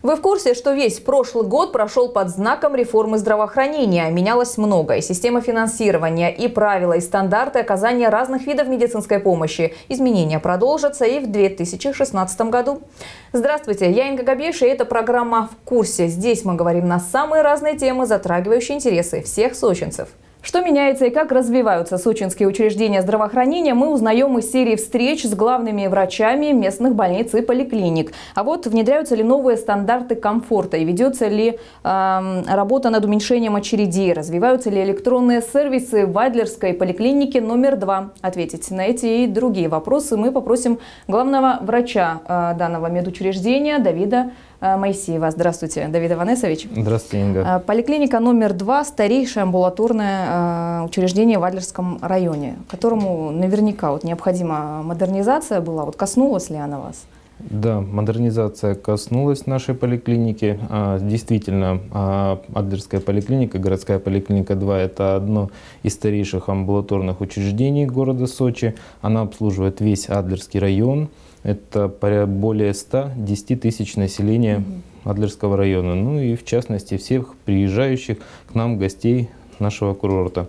Вы в курсе, что весь прошлый год прошел под знаком реформы здравоохранения? Менялось многое. Система финансирования и правила, и стандарты оказания разных видов медицинской помощи. Изменения продолжатся и в 2016 году. Здравствуйте, я Инга Габеш, и это программа «В курсе». Здесь мы говорим на самые разные темы, затрагивающие интересы всех сочинцев. Что меняется и как развиваются сочинские учреждения здравоохранения, мы узнаем из серии встреч с главными врачами местных больниц и поликлиник. А вот внедряются ли новые стандарты комфорта и ведется ли работа над уменьшением очередей, развиваются ли электронные сервисы в Адлерской поликлинике номер 2. Ответить на эти и другие вопросы мы попросим главного врача данного медучреждения Давида Моисеева. Здравствуйте, Давид Иванесович. Здравствуйте, Инга. Поликлиника номер 2 – старейшее амбулаторное учреждение в Адлерском районе, которому наверняка необходима модернизация была. Коснулась ли она вас? Да, модернизация коснулась нашей поликлиники. Действительно, Адлерская поликлиника, городская поликлиника 2 – это одно из старейших амбулаторных учреждений города Сочи. Она обслуживает весь Адлерский район. Это более 110 тысяч населения Адлерского района. Ну и в частности всех приезжающих к нам гостей нашего курорта.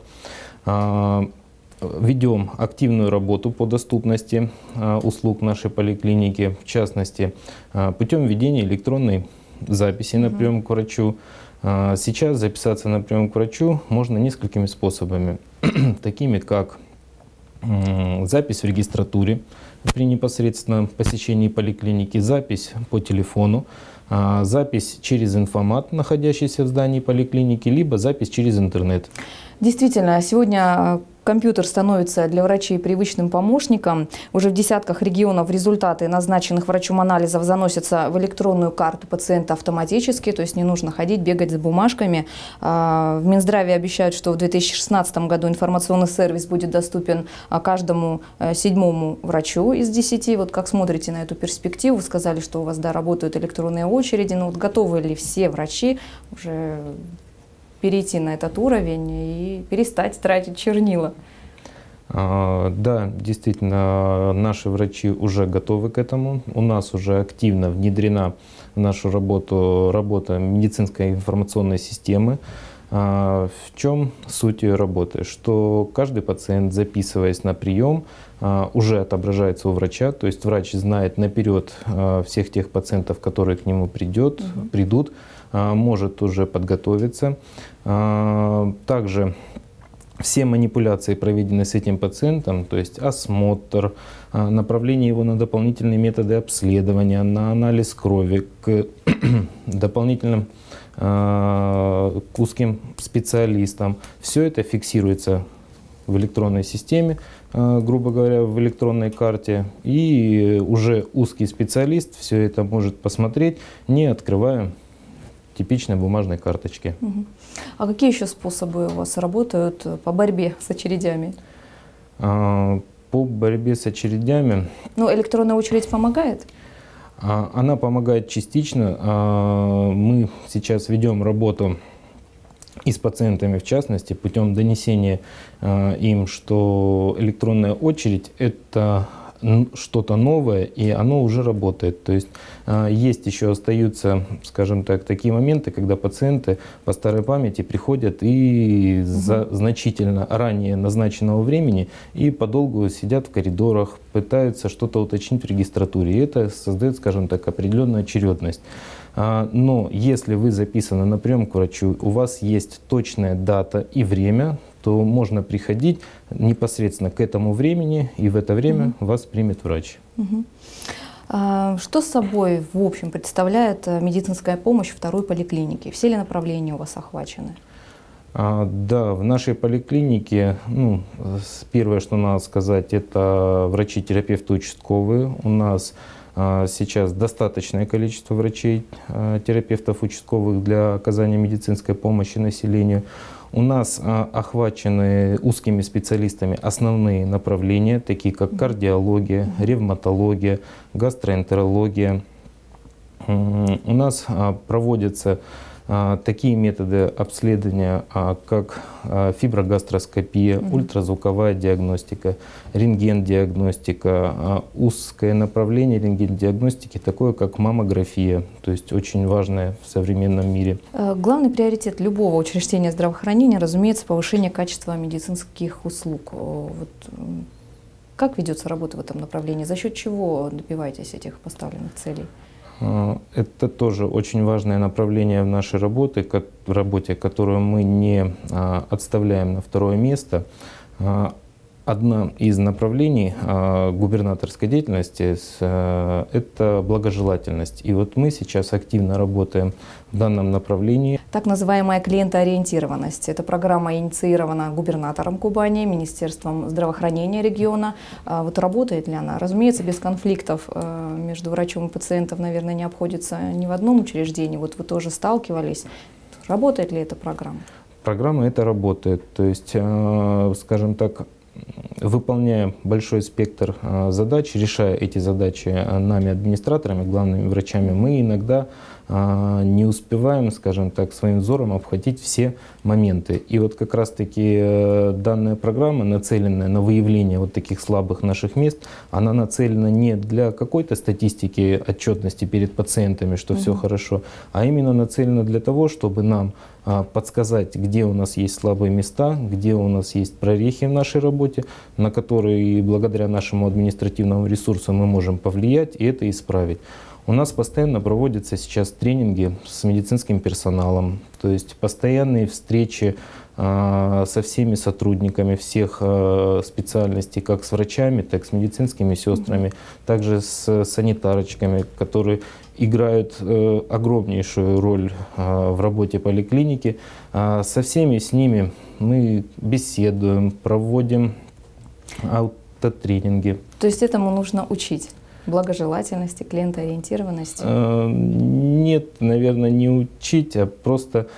Ведем активную работу по доступности услуг нашей поликлиники, в частности, путем введения электронной записи на прием к врачу. Сейчас записаться на прием к врачу можно несколькими способами, такими как запись в регистратуре при непосредственном посещении поликлиники, запись по телефону, запись через информат, находящийся в здании поликлиники, либо запись через интернет. Действительно, сегодня компьютер становится для врачей привычным помощником. Уже в десятках регионов результаты назначенных врачом анализов заносятся в электронную карту пациента автоматически, то есть не нужно ходить, бегать за бумажками. В Минздраве обещают, что в 2016 году информационный сервис будет доступен каждому 7-му врачу из 10. Как смотрите на эту перспективу? Вы сказали, что у вас работают электронные очереди. Готовы ли все врачи уже перейти на этот уровень и перестать тратить чернила? Да, действительно, наши врачи уже готовы к этому. У нас уже активно внедрена в нашу работу работа медицинской информационной системы. В чем суть ее работы? Что каждый пациент, записываясь на прием, уже отображается у врача, то есть врач знает наперед всех тех пациентов, которые к нему придут, может уже подготовиться. Также все манипуляции, проведенные с этим пациентом, то есть осмотр, направление его на дополнительные методы обследования, на анализ крови, к дополнительным к узким специалистам, все это фиксируется в электронной системе, грубо говоря, в электронной карте, и уже узкий специалист все это может посмотреть, не открывая типичной бумажной карточки. А какие еще способы у вас работают по борьбе с очередями? По борьбе с очередями... Электронная очередь помогает? Она помогает частично. Мы сейчас ведем работу и с пациентами, в частности, путем донесения им, что электронная очередь – это что-то новое, и оно уже работает. То есть есть еще остаются, скажем так, такие моменты, когда пациенты по старой памяти приходят и за значительно ранее назначенного времени и подолгу сидят в коридорах, пытаются что-то уточнить в регистратуре. И это создает, скажем так, определенную очередность. Но если вы записаны на прием к врачу, у вас есть точная дата и время, то можно приходить непосредственно к этому времени, и в это время вас примет врач. Что собой, в общем, представляет медицинская помощь второй поликлиники? Все ли направления у вас охвачены? Да, в нашей поликлинике, первое, что надо сказать, это врачи-терапевты участковые. У нас сейчас достаточное количество врачей-терапевтов участковых для оказания медицинской помощи населению. У нас охвачены узкими специалистами основные направления, такие как кардиология, ревматология, гастроэнтерология. У нас проводятся такие методы обследования, как фиброгастроскопия, ультразвуковая диагностика, рентген-диагностика, узкое направление рентген-диагностики, такое как маммография, то есть очень важное в современном мире. Главный приоритет любого учреждения здравоохранения, разумеется, повышение качества медицинских услуг. Вот, как ведется работа в этом направлении? За счет чего добиваетесь этих поставленных целей? Это тоже очень важное направление в нашей работе, которую мы не отставляем на второе место. Одно из направлений губернаторской деятельности – это благожелательность. И вот мы сейчас активно работаем в данном направлении. Так называемая клиентоориентированность. Эта программа инициирована губернатором Кубани, Министерством здравоохранения региона. Вот работает ли она? Разумеется, без конфликтов между врачом и пациентом, наверное, не обходится ни в одном учреждении. Вот вы тоже сталкивались. Работает ли эта программа? Программа эта работает. То есть, скажем так, выполняя большой спектр задач, решая эти задачи нами, администраторами, главными врачами, мы иногда не успеваем, скажем так, своим взором обхватить все моменты. И вот как раз-таки данная программа, нацеленная на выявление вот таких слабых наших мест, она нацелена не для какой-то статистики, отчетности перед пациентами, что все хорошо, а именно нацелена для того, чтобы нам подсказать, где у нас есть слабые места, где у нас есть прорехи в нашей работе, на которые благодаря нашему административному ресурсу мы можем повлиять и это исправить. У нас постоянно проводятся сейчас тренинги с медицинским персоналом, то есть постоянные встречи со всеми сотрудниками всех специальностей, как с врачами, так и с медицинскими сестрами, также с санитарочками, которые играют огромнейшую роль в работе поликлиники. Со всеми с ними мы беседуем, проводим аутотренинги. То есть этому нужно учить? Благожелательности, клиентоориентированности? Нет, наверное, не учить, а просто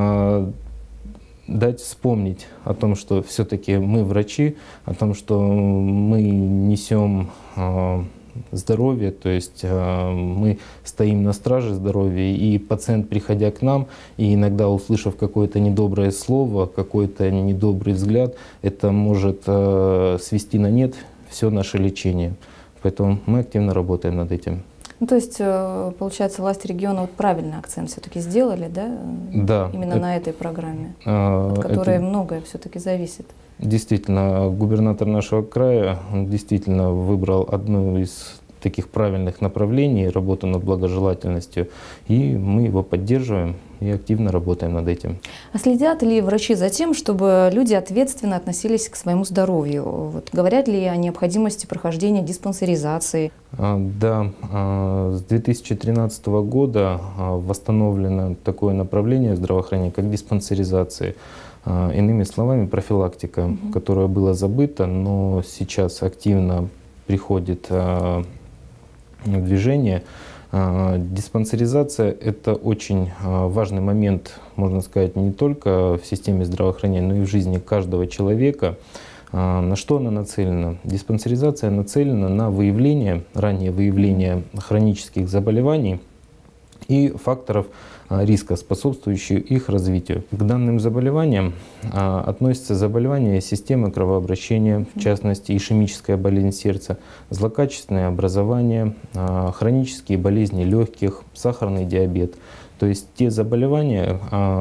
дать вспомнить о том, что все-таки мы врачи, о том, что мы несем здоровье, то есть мы стоим на страже здоровья, и пациент, приходя к нам, и иногда услышав какое-то недоброе слово, какой-то недобрый взгляд, это может свести на нет все наше лечение. Поэтому мы активно работаем над этим. Ну, то есть, получается, власти региона вот правильный акцент все-таки сделали, да? Да. Именно на этой программе, от которой многое все-таки зависит. Действительно, губернатор нашего края действительно выбрал одну из таких правильных направлений, работу над благожелательностью, и мы его поддерживаем и активно работаем над этим. А следят ли врачи за тем, чтобы люди ответственно относились к своему здоровью? Вот, говорят ли о необходимости прохождения диспансеризации? Да, с 2013 года восстановлено такое направление здравоохранения, как диспансеризация. Иными словами, профилактика, которая была забыта, но сейчас активно приходит в движение. Диспансеризация – это очень важный момент, можно сказать, не только в системе здравоохранения, но и в жизни каждого человека. На что она нацелена? Диспансеризация нацелена на выявление, раннее выявление хронических заболеваний и факторов риска, способствующих их развитию. К данным заболеваниям относятся заболевания системы кровообращения, в частности ишемическая болезнь сердца, злокачественное образование, хронические болезни легких, сахарный диабет. То есть те заболевания,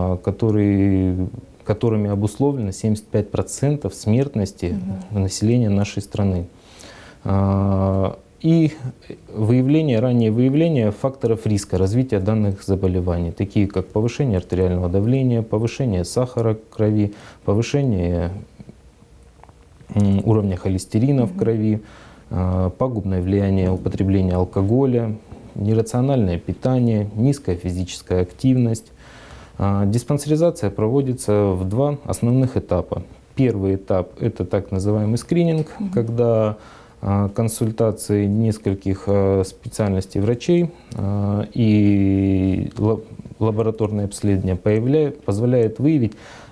которыми обусловлено 75% смертности населения нашей страны. И раннее выявление факторов риска развития данных заболеваний, такие как повышение артериального давления, повышение сахара в крови, повышение уровня холестерина в крови, пагубное влияние употребления алкоголя, нерациональное питание, низкая физическая активность. Диспансеризация проводится в два основных этапа. Первый этап – это так называемый скрининг, когда консультации нескольких специальностей врачей и лабораторное обследование позволяет выявить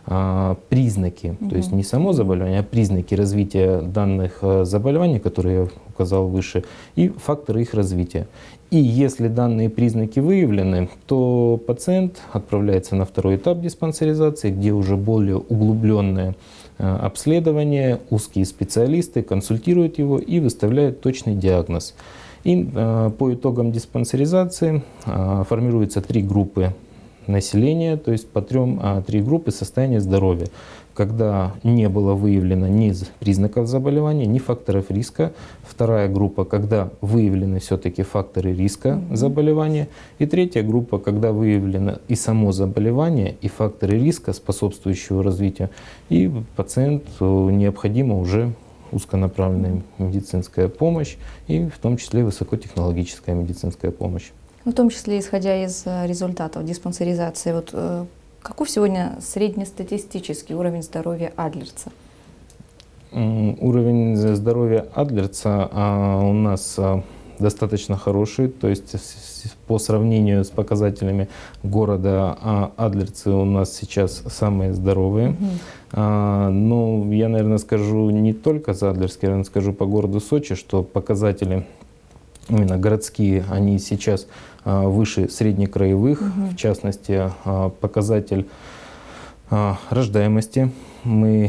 признаки, то есть не само заболевание, а признаки развития данных заболеваний, которые я указал выше, и факторы их развития. И если данные признаки выявлены, то пациент отправляется на второй этап диспансеризации, где уже более углубленное обследование, узкие специалисты консультируют его и выставляют точный диагноз. И по итогам диспансеризации формируются 3 группы населения, то есть по 3 группы состояния здоровья, когда не было выявлено ни признаков заболевания, ни факторов риска. Вторая группа, когда выявлены все-таки факторы риска заболевания. И третья группа, когда выявлено и само заболевание, и факторы риска, способствующего развитию. И пациенту необходима уже узконаправленная медицинская помощь, и в том числе высокотехнологическая медицинская помощь. В том числе, исходя из результатов диспансеризации, вот каков сегодня среднестатистический уровень здоровья адлерца? Уровень здоровья адлерца у нас достаточно хороший, то есть по сравнению с показателями города адлерцы у нас сейчас самые здоровые. Но я, наверное, скажу не только за Адлерский, я, наверное, скажу по городу Сочи, что показатели именно городские, они сейчас выше среднекраевых, в частности, показатель рождаемости. Мы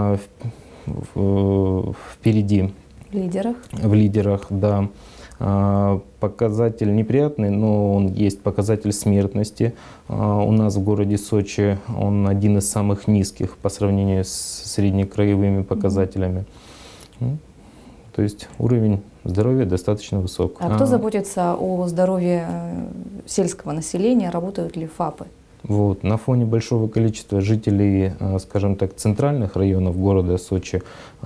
впереди. В лидерах, да. Показатель неприятный, но он есть показатель смертности. У нас в городе Сочи он один из самых низких по сравнению с среднекраевыми показателями. То есть уровень здоровья достаточно высок. А кто заботится о здоровье сельского населения? Работают ли ФАПы? Вот. На фоне большого количества жителей, скажем так, центральных районов города Сочи,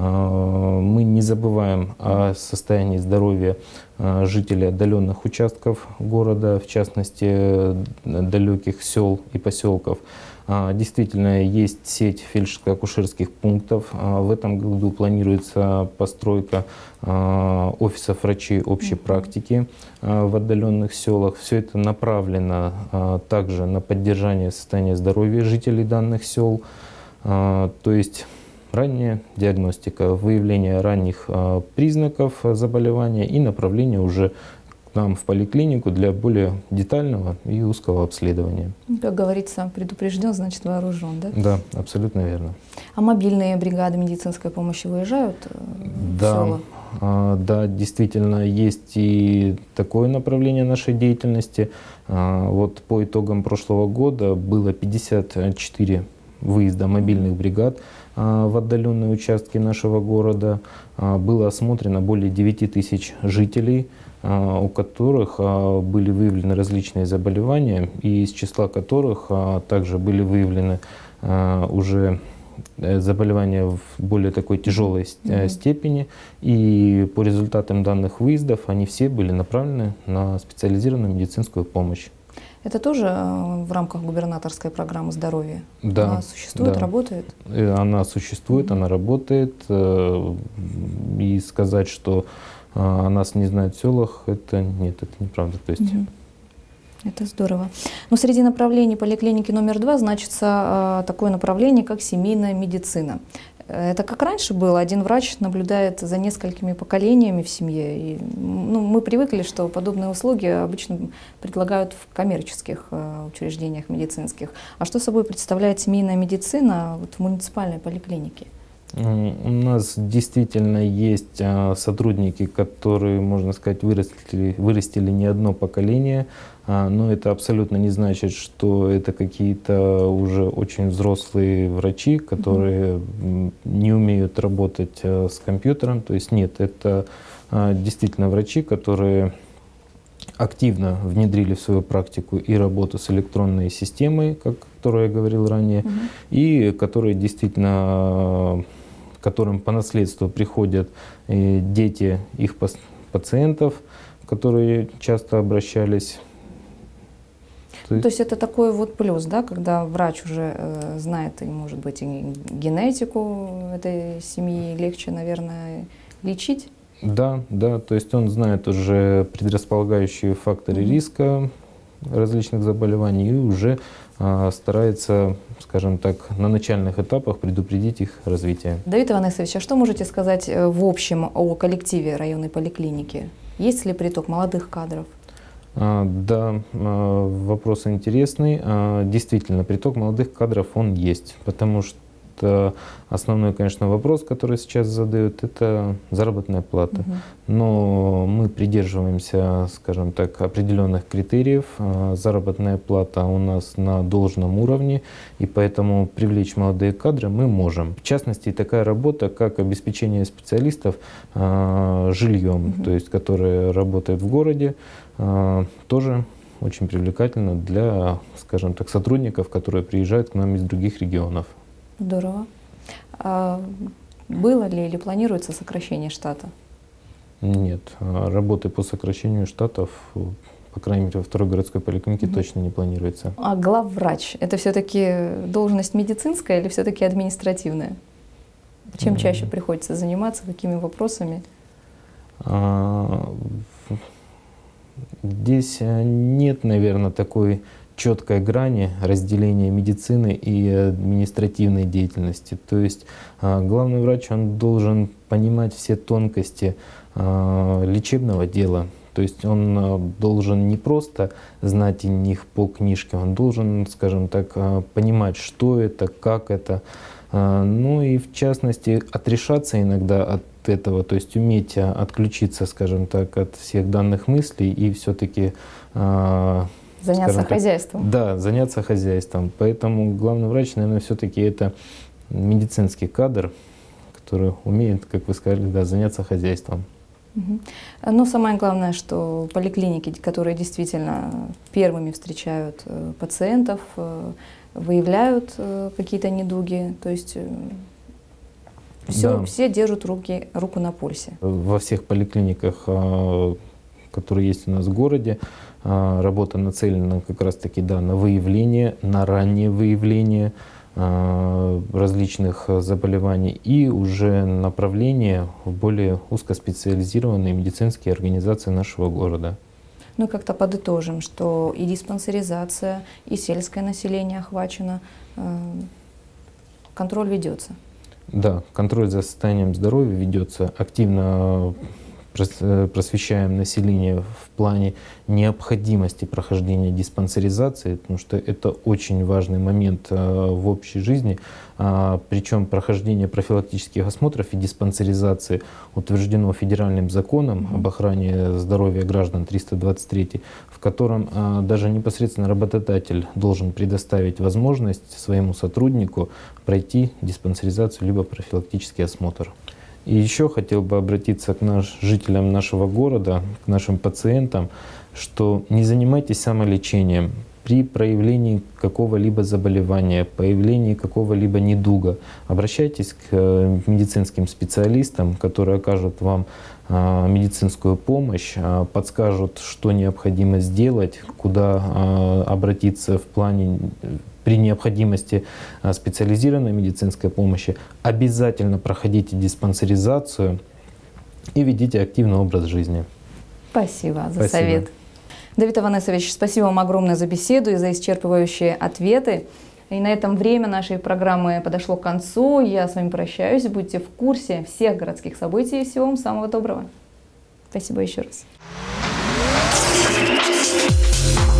мы не забываем о состоянии здоровья жителей отдаленных участков города, в частности, далеких сел и поселков. Действительно, есть сеть фельдшерско-акушерских пунктов. В этом году планируется постройка офисов врачей общей практики в отдаленных селах. Все это направлено также на поддержание состояния здоровья жителей данных сел. То есть ранняя диагностика, выявление ранних признаков заболевания и направление уже к нам в поликлинику для более детального и узкого обследования. Как говорится, предупрежден, значит вооружен, да? Да, абсолютно верно. А мобильные бригады медицинской помощи выезжают в села? Да, действительно, есть и такое направление нашей деятельности. Вот по итогам прошлого года было 54 выезда мобильных бригад в отдаленные участки нашего города. Было осмотрено более 9 тысяч жителей, у которых были выявлены различные заболевания, и из числа которых также были выявлены уже заболевания в более такой тяжелой степени. И по результатам данных выездов они все были направлены на специализированную медицинскую помощь. Это тоже в рамках губернаторской программы здоровья? Да. Она существует, да. Работает? Она существует, она работает. И сказать, что о нас не знают в селах, это нет, это неправда. То есть... Это здорово. Но среди направлений поликлиники номер 2 значится такое направление, как семейная медицина. Это как раньше было, один врач наблюдает за несколькими поколениями в семье. И, мы привыкли, что подобные услуги обычно предлагают в коммерческих учреждениях медицинских. А что собой представляет семейная медицина в муниципальной поликлинике? У нас действительно есть сотрудники, которые, можно сказать, вырастили не одно поколение, но это абсолютно не значит, что это какие-то уже очень взрослые врачи, которые не умеют работать с компьютером. То есть нет, это действительно врачи, которые активно внедрили в свою практику и работу с электронной системой, о которой я говорил ранее, и которые действительно, которым по наследству приходят дети их пациентов, которые часто обращались. То есть это такой вот плюс, да, когда врач уже знает, и, может быть, и генетику этой семьи, легче, наверное, лечить? Да, да, то есть он знает уже предрасполагающие факторы риска различных заболеваний и уже старается, скажем так, на начальных этапах предупредить их развитие. Давид Иванесович, а что можете сказать в общем о коллективе районной поликлиники? Есть ли приток молодых кадров? Да, вопрос интересный. Действительно, приток молодых кадров он есть, потому что основной, конечно, вопрос, который сейчас задают, это заработная плата. Но мы придерживаемся, скажем так, определенных критериев. Заработная плата у нас на должном уровне, и поэтому привлечь молодые кадры мы можем. В частности, такая работа, как обеспечение специалистов жильем, то есть которые работают в городе, тоже очень привлекательно для, скажем так, сотрудников, которые приезжают к нам из других регионов. Здорово. А было ли или планируется сокращение штата? Нет, работы по сокращению штатов, по крайней мере, во второй городской поликлинике точно не планируется. А главврач – это все-таки должность медицинская или все-таки административная? Чем чаще приходится заниматься, какими вопросами? Здесь нет, наверное, такой четкой грани разделения медицины и административной деятельности. То есть главный врач, он должен понимать все тонкости лечебного дела. То есть он должен не просто знать о них по книжке, он должен, скажем так, понимать, что это, как это. Ну и в частности отрешаться иногда от этого, то есть уметь отключиться, скажем так, от всех данных мыслей и все-таки заняться хозяйством. Да, заняться хозяйством. Поэтому главный врач, наверное, все-таки это медицинский кадр, который умеет, как вы сказали, да, заняться хозяйством. Но самое главное, что поликлиники, которые действительно первыми встречают пациентов, выявляют какие-то недуги, то есть все держат руку на пульсе. Во всех поликлиниках, которые есть у нас в городе, работа нацелена как раз-таки на выявление, на раннее выявление различных заболеваний и уже направление в более узкоспециализированные медицинские организации нашего города. Ну и как-то подытожим, что и диспансеризация, и сельское население охвачено, контроль ведется. Да, контроль за состоянием здоровья ведется активно. Просвещаем население в плане необходимости прохождения диспансеризации, потому что это очень важный момент в общей жизни. Причем прохождение профилактических осмотров и диспансеризации утверждено федеральным законом об охране здоровья граждан 323, в котором даже непосредственно работодатель должен предоставить возможность своему сотруднику пройти диспансеризацию либо профилактический осмотр. И еще хотел бы обратиться к жителям нашего города, к нашим пациентам, что не занимайтесь самолечением. При проявлении какого-либо заболевания, появлении какого-либо недуга, обращайтесь к медицинским специалистам, которые окажут вам медицинскую помощь, подскажут, что необходимо сделать, куда обратиться в плане при необходимости специализированной медицинской помощи. Обязательно проходите диспансеризацию и ведите активный образ жизни. Спасибо за совет. Давид Иванесович, спасибо вам огромное за беседу и за исчерпывающие ответы. И на этом время нашей программы подошло к концу. Я с вами прощаюсь. Будьте в курсе всех городских событий. Всего вам самого доброго. Спасибо еще раз.